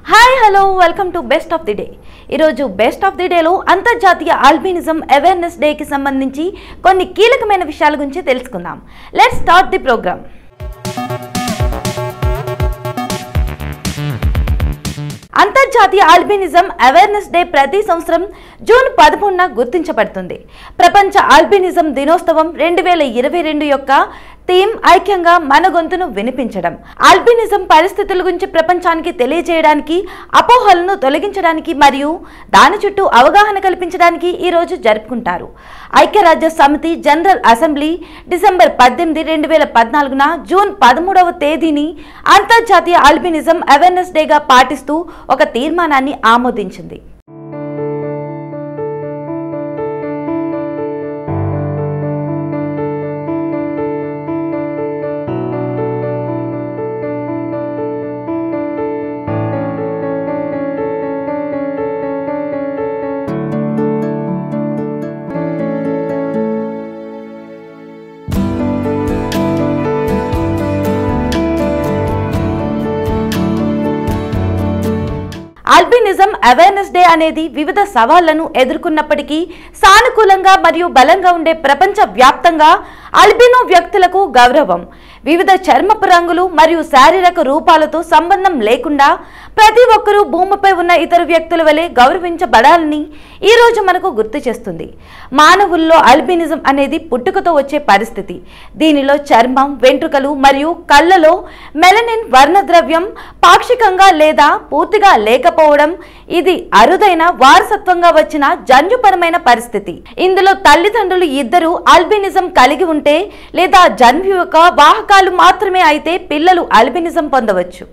Hi hello welcome to best of the day. ఈరోజు best of the డేలో అంతర్జాతీయ albinism awareness డేకి సంబంధించి కొన్ని కీలకమైన విషయాల గురించి తెలుసుకుందాం. Let's start the program. అంతర్జాతీయ ఆల్బినిజం అవేర్నెస్ డే ప్రతి సంవత్సరం జూన్ 11న గుర్తించబడుతుంది. ప్రపంచ ఆల్బినిజం దినోత్సవం 2022 యొక్క థీమ్ ఐక్యంగా మన గొంతును వినిపించడం. ఆల్బినిజం పరిస్థితుల గురించి ప్రపంచానికి తెలియజేయడానికి, అపోహలను తొలగించడానికి మరియు దాని చుట్టూ అవగాహన కల్పించడానికి ఈ రోజు జరుపుకుంటారు. ఐక్యరాజ్య సమితి జనరల్ అసెంబ్లీ డిసెంబర్ 18, 2014న జూన్ 13వ తేదీని అంతర్జాతీయ ఆల్బినిజం అవేర్నెస్ డేగా పాటిస్తూ ఒక తీర్మానాన్ని ఆమోదించింది. ఆల్బినిజం అవేర్నెస్ డే అనేది వివిధ సవాళ్లను ఎదుర్కొన్నప్పటికీ సానుకూలంగా మరియు బలంగా ఉండే ప్రపంచ వ్యాప్తంగా ఆల్బినో వ్యక్తులకు గౌరవం, వివిధ చర్మపు రంగులు మరియు శారీరక రూపాలతో సంబంధం లేకుండా ప్రతి ఒక్కరూ భూమిపై ఉన్న ఇతర వ్యక్తుల వలె గౌరవించబడాలని ఈ రోజు మనకు గుర్తు చేస్తుంది. మానవుల్లో ఆల్బినిజం అనేది పుట్టుకతో వచ్చే పరిస్థితి. దీనిలో చర్మం, వెంట్రుకలు మరియు కళ్ళలో మెలనిన్ వర్ణద్రవ్యం పాక్షికంగా లేదా పూర్తిగా లేకపోవడం ఇది అరుదైన వారసత్వంగా వచ్చిన జన్యుపరమైన పరిస్థితి. ఇందులో తల్లిదండ్రులు ఇద్దరు ఆల్బినిజం కలిగి ఉంటే లేదా జన్యు యొక్క వాహకాలు మాత్రమే అయితే పిల్లలు ఆల్బినిజం పొందవచ్చు.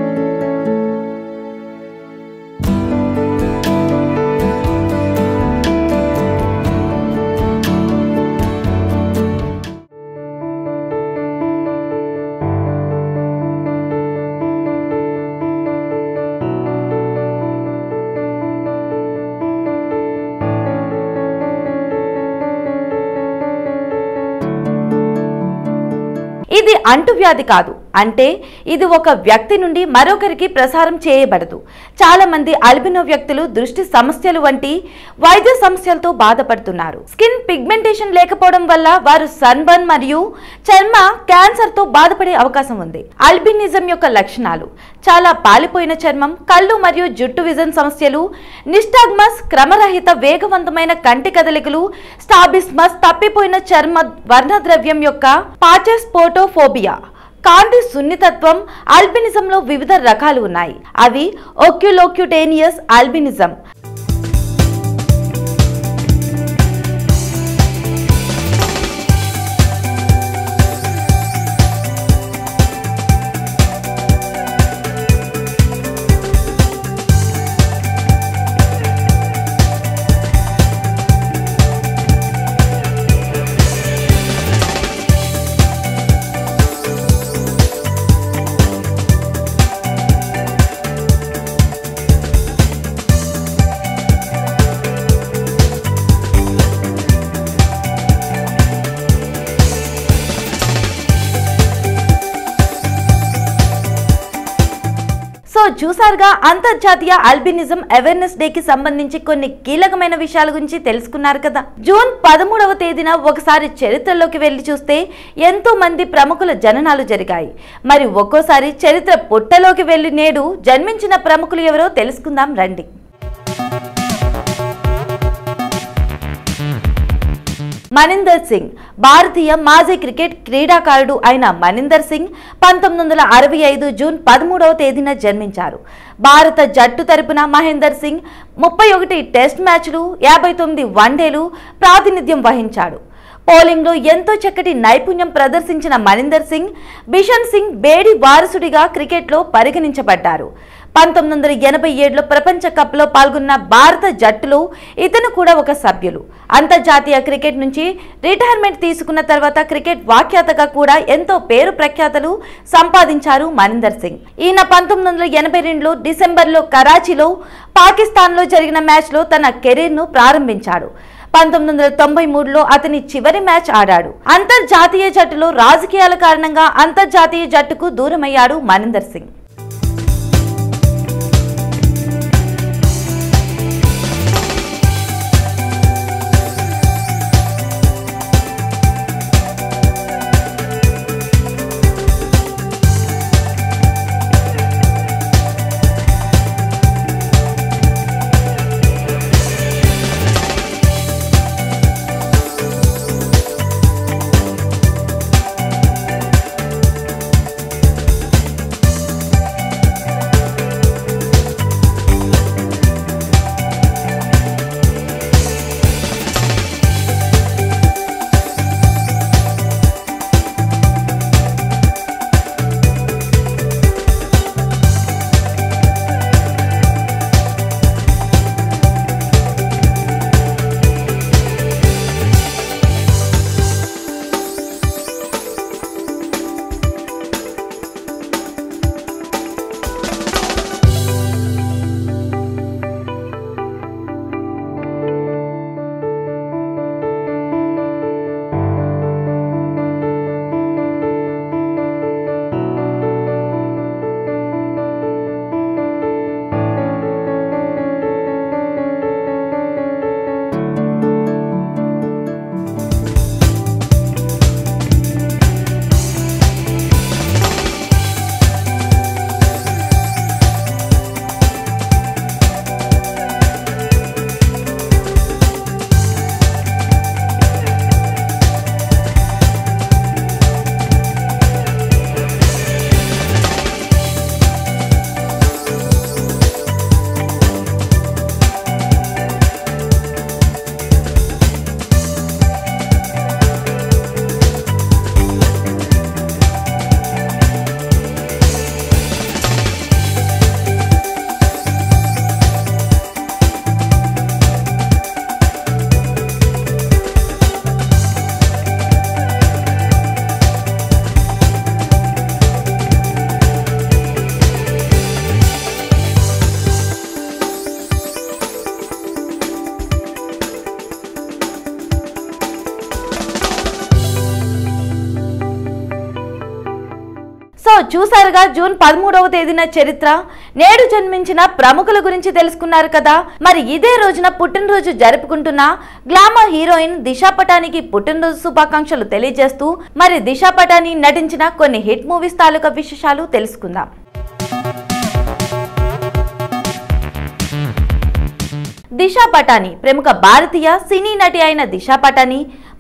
ఇది అంటువ్యాధి కాదు, అంటే ఇది ఒక వ్యక్తి నుండి మరొకరికి ప్రసారం చేయబడదు. చాలా మంది ఆల్బినో వ్యక్తులు దృష్టి సమస్యలు వంటి వైద్య సమస్యలతో బాధపడుతున్నారు. స్కిన్ పిగ్మెంటేషన్ లేకపోవడం వల్ల వారు సన్బర్న్ మరియు చర్మ క్యాన్సర్ తో బాధపడే అవకాశం ఉంది. ఆల్బినిజం యొక్క లక్షణాలు: చాలా పాలిపోయిన చర్మం, కళ్ళు మరియు జుట్టు విజన్ సమస్యలు, నిస్టాగ్మస్, క్రమరహిత వేగవంతమైన కంటి కదలికలు, స్టాబిస్మస్, తప్పిపోయిన చర్మ వర్ణద్రవ్యం యొక్క పాచెస్, ఫోటోఫోబియా, కాంతి సున్నితత్వం. ఆల్బినిజంలో వివిధ రకాలు ఉన్నాయి. అవి ఓక్యులోక్యుటేనియస్ ఆల్బినిజం, చూసారుగా అంతర్జాతీయ ఆల్బినిజం అవేర్నెస్ డే కి సంబంధించి కొన్ని కీలకమైన విషయాల గురించి తెలుసుకున్నారు కదా. జూన్ 13వ తేదీన ఒకసారి చరిత్రలోకి వెళ్లి చూస్తే ఎంతో మంది ప్రముఖుల జననాలు జరిగాయి. మరి ఒక్కోసారి చరిత్ర పుట్టలోకి వెళ్లి నేడు జన్మించిన ప్రముఖులు ఎవరో తెలుసుకుందాం రండి. మనిందర్ సింగ్. భారతీయ మాజీ క్రికెట్ క్రీడాకారుడు అయిన మనిందర్ సింగ్ 1965 జూన్ 13వ తేదీన జన్మించారు. భారత జట్టు తరపున మహేందర్ సింగ్ 31 టెస్ట్ మ్యాచ్లు, 59 వన్డేలు ప్రాతినిధ్యం వహించాడు. పోలింగ్లో ఎంతో చక్కటి నైపుణ్యం ప్రదర్శించిన మనిందర్ సింగ్ బిషన్ సింగ్ బేడి వారసుడిగా క్రికెట్లో పరిగణించబడ్డారు. 1987లో ప్రపంచ కప్లో పాల్గొన్న భారత జట్టులో ఇతను కూడా ఒక సభ్యులు. అంతర్జాతీయ క్రికెట్ నుంచి రిటైర్మెంట్ తీసుకున్న తర్వాత క్రికెట్ వ్యాఖ్యాతగా కూడా ఎంతో పేరు ప్రఖ్యాతలు సంపాదించారు మనిందర్ సింగ్. ఈయన 1982లో డిసెంబర్లో కరాచీలో పాకిస్తాన్లో జరిగిన మ్యాచ్లో తన కెరీర్ను ప్రారంభించాడు. 1993లో అతని చివరి మ్యాచ్ ఆడాడు. అంతర్జాతీయ జట్టులో రాజకీయాల కారణంగా అంతర్జాతీయ జట్టుకు దూరమయ్యాడు మనిందర్ సింగ్. చూసారుగా జూన్ 13వ తేదీన చరిత్ర. నేడు జన్మించిన ప్రముఖుల గురించి తెలుసుకున్నారు కదా. మరి ఇదే రోజున పుట్టినరోజు జరుపుకుంటున్న గ్లామర్ హీరోయిన్ దిశా పటానికి పుట్టినరోజు శుభాకాంక్షలు తెలియజేస్తూ మరి దిశా పటాని నటించిన కొన్ని హిట్ మూవీస్ తాలూకా విశేషాలు తెలుసుకుందాం. దిశా పటాని ప్రముఖ భారతీయ సినీ నటి అయిన దిశా పటాని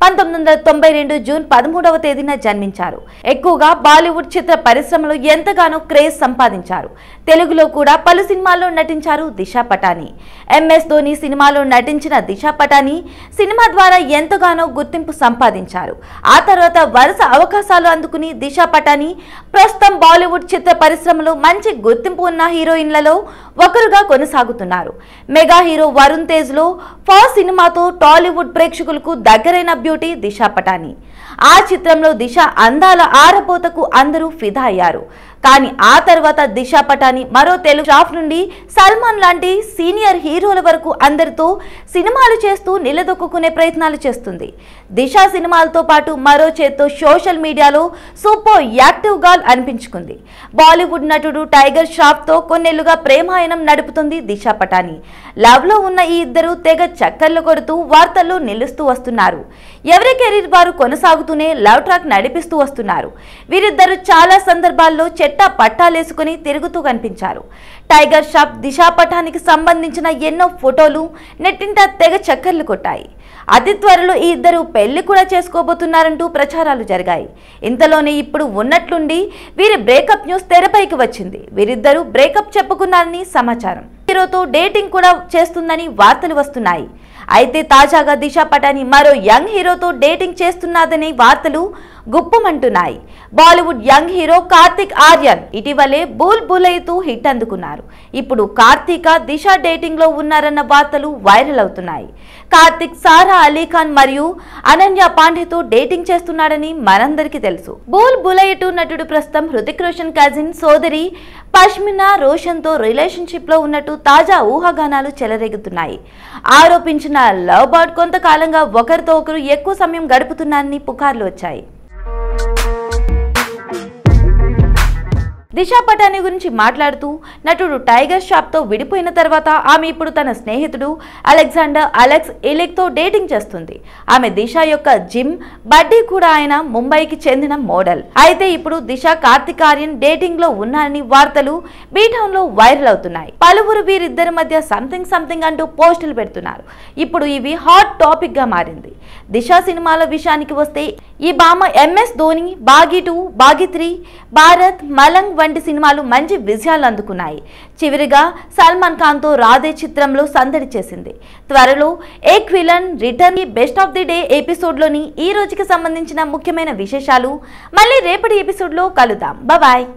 1992 జూన్ 13వ తేదీన జన్మించారు. ఎక్కువగా బాలీవుడ్ చిత్ర పరిశ్రమలో ఎంతగానో క్రేజ్ సంపాదించారు. తెలుగులో కూడా పలు సినిమాల్లో నటించారు దిశా పటాని. MS ధోని సినిమాలో నటించిన దిశా పటాని సినిమా ద్వారా ఎంతగానో గుర్తింపు సంపాదించారు. ఆ తర్వాత వరుస అవకాశాలు అందుకుని దిశా పటాని ప్రస్తుతం బాలీవుడ్ చిత్ర పరిశ్రమలో మంచి గుర్తింపు ఉన్న హీరోయిన్లలో ఒకరుగా కొనసాగుతున్నారు. మెగా హీరో వరుణ్ తేజ్ లో ఫస్ట్ సినిమాతో టాలీవుడ్ ప్రేక్షకులకు దగ్గరైన బ్యూటీ దిశా పటాని. ఆ చిత్రంలో దిశ అందాల ఆరబోతకు అందరూ ఫిదా అయ్యారు. కానీ ఆ తర్వాత దిశా పటాని మరో తెలుగు స్టాఫ్ నుండి సల్మాన్ లాంటి సీనియర్ హీరోల వరకు అందరితో సినిమాలు చేస్తూ నిలదొక్కునే ప్రయత్నాలు చేస్తుంది. దిశా సినిమాలతో పాటు మరో చేత్తో సోషల్ మీడియాలో సూపర్ యాక్టివ్ గర్ల్ అనిపించుకుంది. బాలీవుడ్ నటుడు టైగర్ ష్రాఫ్ తో కొన్నేళ్లుగా ప్రేమాయణం నడుపుతుంది దిశా పటాని. లవ్ లో ఉన్న ఈ ఇద్దరు తెగ చక్కర్లు కొడుతూ వార్తల్లో నిలుస్తూ వస్తున్నారు. ఎవరి కెరీర్ వారు కొనసాగుతూనే లవ్ ట్రాక్ నడిపిస్తూ వస్తున్నారు. వీరిద్దరు చాలా సందర్భాల్లో చెట్టా పట్టాలేసుకుని తిరుగుతూ కనిపించారు. టైగర్ ష్రాఫ్ దిశా పటానికి సంబంధించిన ఎన్నో ఫోటోలు నెట్టింట తెగ చక్కర్లు కొట్టాయి. అతి త్వరలో ఈ ఇద్దరు పెళ్లి కూడా చేసుకోబోతున్నారంటూ ప్రచారాలు జరిగాయి. ఇంతలోనే ఇప్పుడు ఉన్నట్లుండి వీరి బ్రేకప్ న్యూస్ తెరపైకి వచ్చింది. వీరిద్దరూ బ్రేకప్ చెప్పుకున్నారని సమాచారం. హీరోతో డేటింగ్ కూడా చేస్తుందని వార్తలు వస్తున్నాయి. అయితే తాజాగా దిశా పటాని మరో యంగ్ హీరోతో డేటింగ్ చేస్తున్నదని వార్తలు గుప్పమంటున్నాయి. బాలీవుడ్ యంగ్ హీరో కార్తిక్ ఆర్యన్ ఇటీవలే బూల్ బులైతో హిట్ అందుకున్నారు. ఇప్పుడు కార్తీక దిశ డేటింగ్ లో ఉన్నారన్న వార్తలు వైరల్ అవుతున్నాయి. కార్తిక్ సారా అలీ ఖాన్ మరియు అనన్య పాండేతో డేటింగ్ చేస్తున్నాడని మనందరికీ తెలుసు. బూల్ బులైటు నటుడు ప్రస్తుతం హృతిక్ రోషన్ కజిన్ సోదరి పష్మినా రోషన్ తో రిలేషన్షిప్ లో ఉన్నట్టు తాజా ఊహాగానాలు చెలరేగుతున్నాయి. ఆరోపించిన లవ్ బర్డ్ కొంతకాలంగా ఒకరితో ఒకరు ఎక్కువ సమయం గడుపుతున్నారని పుకార్లు వచ్చాయి. దిశా పటాని గురించి మాట్లాడుతూ నటుడు టైగర్ ష్రాఫ్ తో విడిపోయిన తర్వాత ఆమె ఇప్పుడు తన స్నేహితుడు అలెక్స్ ఇలిక్ తో డేటింగ్ చేస్తుంది. ఆమె దిశ యొక్క జిమ్ బడ్డీ కూడా. ఆయన ముంబైకి చెందిన మోడల్. అయితే ఇప్పుడు దిశ కార్తిక్ ఆర్యన్ డేటింగ్ లో ఉన్నారని వార్తలు బీటౌన్ లో వైరల్ అవుతున్నాయి. పలువురు వీరిద్దరి మధ్య సంథింగ్ అంటూ పోస్టులు పెడుతున్నారు. ఇప్పుడు ఇవి హాట్ టాపిక్ గా మారింది. దిశ సినిమాల విషయానికి వస్తే ఈ భామ MS ధోని, బాగీ 2, బాగీ 3, భారత్, మలంగ్ వంటి సినిమాలు మంచి విజయాలు అందుకున్నాయి. చివరిగా సల్మాన్ ఖాన్ తో రాధే చిత్రంలో సందడి చేసింది. త్వరలో Ek villain return best of the day episode లోని ఈ రోజుకి సంబంధించిన ముఖ్యమైన విశేషాలు మళ్ళీ రేపటి ఎపిసోడ్ లో కలుద్దాం. బాయ్.